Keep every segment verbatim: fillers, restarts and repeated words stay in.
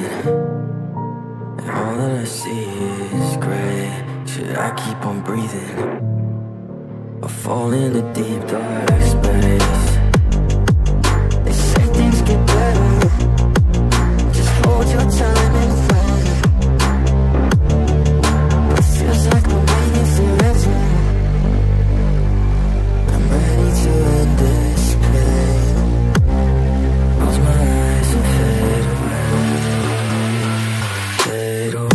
and all that I see is gray. Should I keep on breathing or fall into deep dark space? They say things get better, just hold your time and find it. But it feels like I'm waiting forever. I'm ready to end this pain. Close my eyes and fade away, fade away.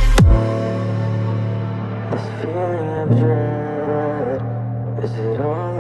This feeling of dread, is it all